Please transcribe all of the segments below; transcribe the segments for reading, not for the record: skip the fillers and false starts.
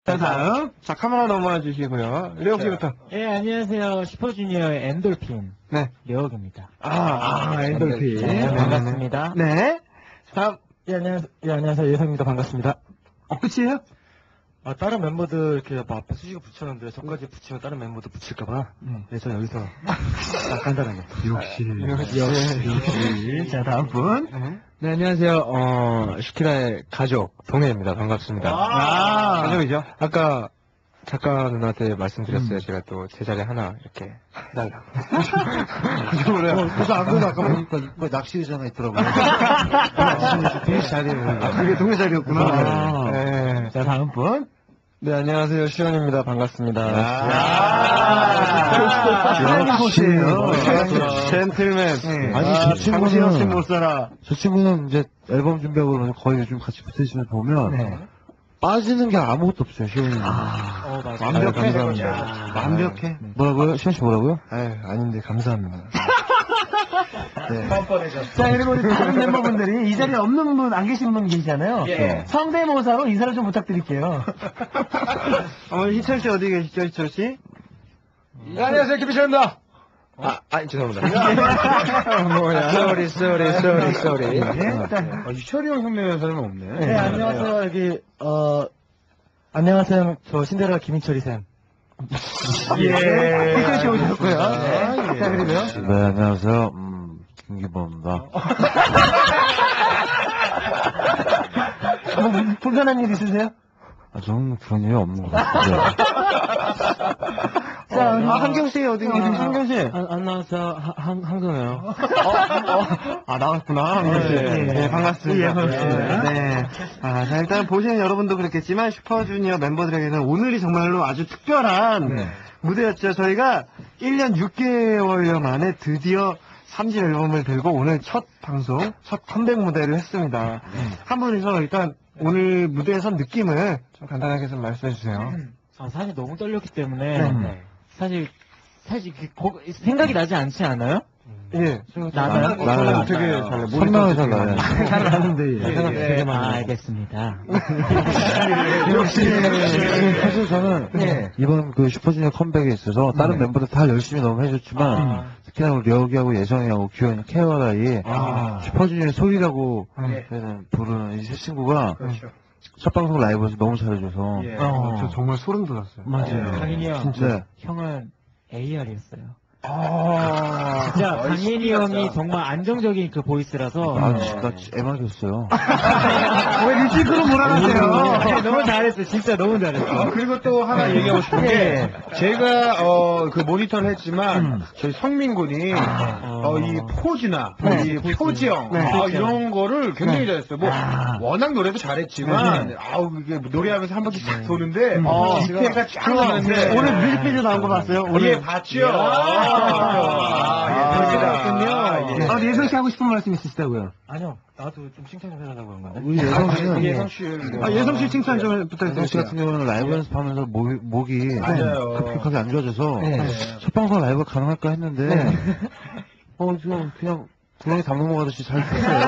자, 다음. 자, 카메라 넘어와 주시고요. 려욱 씨부터. 예, 안녕하세요. 슈퍼주니어의 엔돌핀. 네. 려욱입니다. 엔돌핀. 네, 반갑습니다. 네. 다음. 안녕하세요. 예성입니다. 반갑습니다. 끝이에요? 다른 멤버들 이렇게 앞에 수식어 붙였는데 저까지 붙이면 다른 멤버도 붙일까봐. 네, 저 여기서 간단하게. 역시. 자, 다음 분. 네, 안녕하세요. 슈키라의 가족, 동해입니다. 반갑습니다. 가족이죠? 아까 작가 누나한테 말씀드렸어요. 제가 또 제 자리 하나 이렇게 해달라고. 그래서 안 그래도 아까 보니까 낚시 의자가 있더라고요. 동해 자리에. 그게 동해 자리였구나. 네. 자, 다음 분. 네, 안녕하세요. 시원입니다. 반갑습니다. 곳이에요. 젠틀맨. 아니, 저 당신 없이 친구는, 못 살아. 저 친구는 이제 앨범 준비하고 그러면 거의 요즘 같이 붙어있으면 보면, 빠지는 게 아무것도 없어요, 시원이는. 맞아. 완벽해. 감사합니다. 완벽해. 뭐라고요? 시원 씨 뭐라고요? 아닌데, 감사합니다. 자, 그리고 우리 다른 멤버분들이 이 자리에 없는 분, 안 계신 분 계시잖아요. 성대모사로 인사를 좀 부탁드릴게요. 희철 씨 어디 계시죠, 희철 씨? 네, 안녕하세요. 김희철입니다. 죄송합니다. 쏘리. 희철이 형 흉내내는 사람은 없네. 네, 안녕하세요. 여기, 안녕하세요. 저 신데렐라 김인철이 쌤. 희철 씨 오셨고요. 자, 그리고요. 네, 안녕하세요. 김기범입니다. 뭐, 불편한 일 있으세요? 저는 그런 일이 없는 것 같아요. 자, 우리 한경 씨 어디 계세요? 한경 씨. 안 나와서 한강이에요. 나왔구나. 한경 씨. 네, 반갑습니다. 예, 반갑습니다. 네. 자, 일단 보시는 여러분도 그렇겠지만 슈퍼주니어 멤버들에게는 오늘이 정말로 아주 특별한 무대였죠. 저희가 1년 6개월여 만에 드디어 3집 앨범을 들고 오늘 첫 방송, 첫 컴백 무대를 했습니다. 한 분이서 일단 오늘 무대에 선 느낌을 좀 간단하게 좀 말씀해 주세요. 사실 너무 떨렸기 때문에, 사실 생각이 나지 않지 않아요? 예. 나요? 되게 잘 선명히 잘 나요. 잘 나는데, 예. 알겠습니다. 사실 저는 이번 그 슈퍼주니어 컴백에 있어서 다른 멤버들 다 열심히 너무 해줬지만 특히나 우리 려욱이하고 예성이하고 규현이 케어라이 슈퍼주니어 소리라고 부르는 이 세 친구가 첫 방송 라이브에서 너무 잘해줘서 저 정말 소름 돋았어요. 맞아요. 강인이 형. 진짜 형은 AR이었어요. 진짜 강인이 형이 정말 안정적인 그 보이스라서. 나 애막이었어요. 왜 리시크로 몰아가세요? 너무 잘했어. 진짜 너무 잘했어. 그리고 또 하나 얘기하고 싶은 게, 제가, 그 모니터를 했지만, 저희 성민 군이, 이 포즈나, 이 표정, 이런 거를 굉장히 잘했어요. 뭐, 워낙 노래도 잘했지만, 이게 노래하면서 한 바퀴 싹 도는데, 디테일가 쫙 나는데. 오늘 뮤직비디오 나온 거 봤어요? 예, 봤죠? 그렇군요. 예성 씨 하고 싶은 말씀 있으시다고요? 아니요. 나도 좀 칭찬 좀 해달라고 그런 건데. 우리 예성 씨는 예성 씨. 예성 씨 칭찬 좀 예성 씨 부탁드릴게요. 같은 경우는 라이브 연습하면서 목이 맞아요. 급격하게 안 좋아져서 첫 방송 라이브 가능할까 했는데 지금 그냥 구렁이 담궈 먹듯이 잘 됐어요.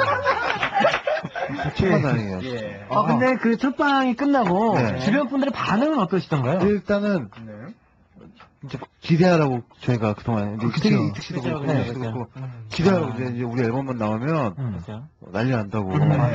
정말 다행이에요. 근데 그 첫 방이 끝나고 네. 주변 분들의 반응은 어떠시던가요? 일단은 이제 기대하라고 저희가 그동안 이특씨도 그렇죠, 그렇고 그렇죠. 그렇고 기대하라고 이제 우리 앨범만 나오면 그렇죠. 난리 난다고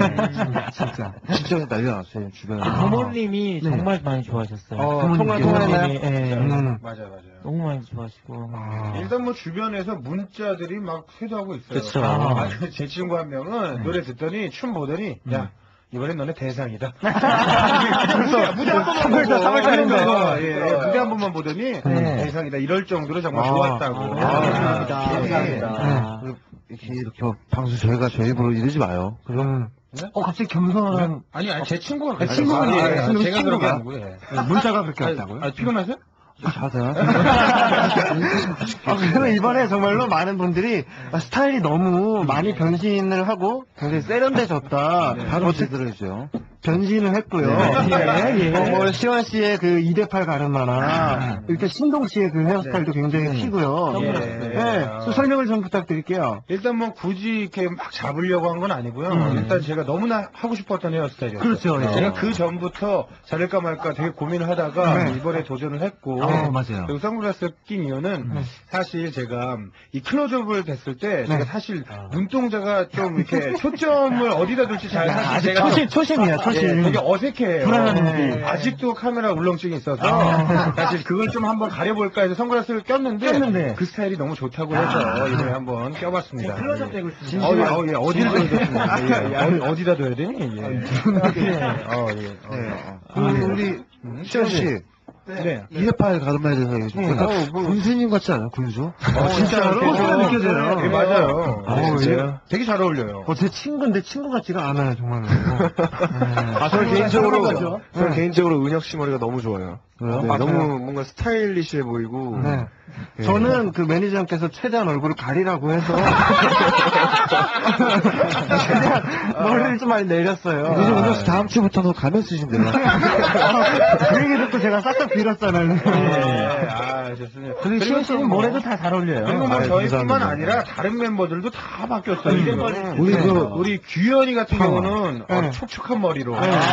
진짜 난리 났어요 주변에. 부모님이 정말 많이 좋아하셨어요. 통화했나요? 맞아요. 너무 많이 좋아하시고. 일단 뭐 주변에서 문자들이 막 쇄도하고 있어요. 그쵸. 제 친구 한 명은 노래 듣더니 춤 보더니 야 이번엔 너네 대상이다. 무대 한 번만 보고 3월달인데 무대 한 번만 보더니 대상이다 이럴 정도로 정말 좋았다고. 감사합니다. 이렇게 방송 저희가 저희 입으로 이러지 마요. 그럼 갑자기 겸손한 아니 제 친구가 친구가 제가 그런 게 아니고 문자가 그렇게 왔다고요? 피곤하세요? 자세요. 그러면 이번에 정말로 많은 분들이 스타일이 너무 많이 변신을 하고 굉장히 세련돼졌다. 바로 제대로 해줘요. 변신을 했고요. 뭐 시원 씨의 그 2대8 가르마나 이렇게 신동 씨의 그 헤어스타일도 굉장히 튀고요. 네, 좀 설명을 좀 부탁드릴게요. 일단 뭐 굳이 이렇게 막 잡으려고 한 건 아니고요. 일단 제가 너무나 하고 싶었던 헤어스타일이었어요. 그렇죠, 예. 제가 그 전부터 자를까 말까 되게 고민을 하다가 이번에 도전을 했고 맞아요. 그리고 선글라스를 낀 이유는 사실 제가 이 클로즈업을 됐을 때 제가 사실 눈동자가 좀 이렇게 초점을 어디다 둘지 잘 사실 제가 초심이야, 초심. 되게 어색해요. 불안한 눈빛. 아직도 카메라 울렁증이 있어서 사실 그걸 좀 한번 가려볼까 해서 선글라스를 꼈는데 그 스타일이 너무 좋다고 해서 이번에 한번 껴봤습니다. 클로즈업 되고 있습니다. 어디를 둬야 어디다 둬야 되니? 우리 시원 씨. 네. 2대8 가르마에 대해서 얘기해 군수님 같지 않아요, 군수? 진짜로? 그렇게 느껴져요. 네, 맞아요. 진짜요? 되게 잘 어울려요. 제 친구인데 친구 같지가 않아요, 정말로. 저는 개인적으로 은혁 씨 머리가 너무 좋아요. 왜요? 네, 맞아요. 너무 뭔가 스타일리시해 보이고. 네. 예. 저는 그 매니저님께서 최대한 얼굴을 가리라고 해서 최대한 머리를 좀 많이 내렸어요. 이제 은혁 씨 다음 주부터는 가면 쓰신대요. 그 얘기 듣고 제가 싹싹 빌었잖아요. 좋습니다. 근데 시원 씨는 뭐래도 다 잘 어울려요. 그리고 뭐 저희뿐만 감사합니다. 아니라 다른 멤버들도 다 바뀌었어요. 우리 우리 규현이 같은 경우는 촉촉한 머리로.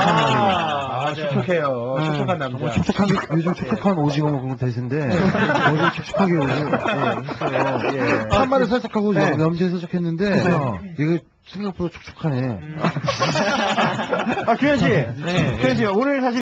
촉촉해요. 촉촉한 남자. 촉촉한, 요즘 촉촉한 오징어 먹으면 대신데, 오늘 촉촉하게 했어요. 한마디 살짝하고 염지에 살짝했는데, 이게 생각보다 촉촉하네. 규현 씨. 규현 씨, 오늘 사실